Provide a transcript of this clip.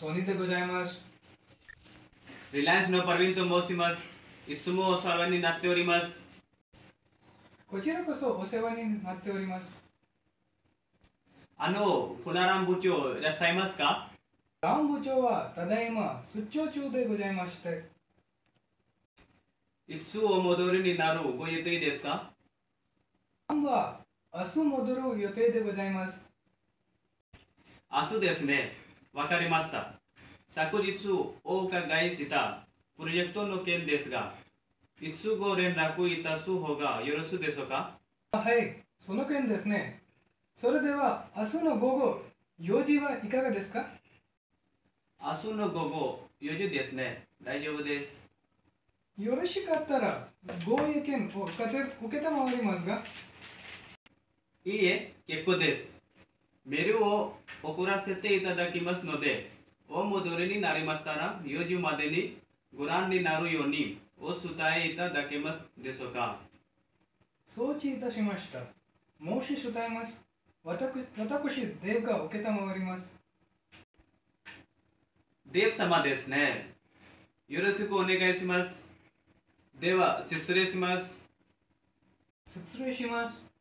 ソニーでございます。 リライアンスのパルビンと申します。いつもお世話になっております。 こちらこそお世話になっております。 船蘭部長いらっしゃいますか？ 蘭部長はただいま出張中でございまして、 いつお戻りになるご予定ですか？ 蘭は明日戻る予定でございます。 明日ですね。わかりました。昨日お伺いしたプロジェクトの件ですが、いつご連絡いたす方がよろしいでしょうか？ はい、その件ですね。それでは明日の午後4時はいかがですか？ 明日の午後4時ですね。大丈夫です。 よろしかったらご意見を承りますが。 いいえ、結構です。メールを送らせていただきますので、お戻りになりましたら、4時までにご覧になるようにお伝えいただけますでしょうか。 承知いたしました。申し伝えます。私、デブが承ります。 デブ様ですね。よろしくお願いします。では、失礼します。 失礼します。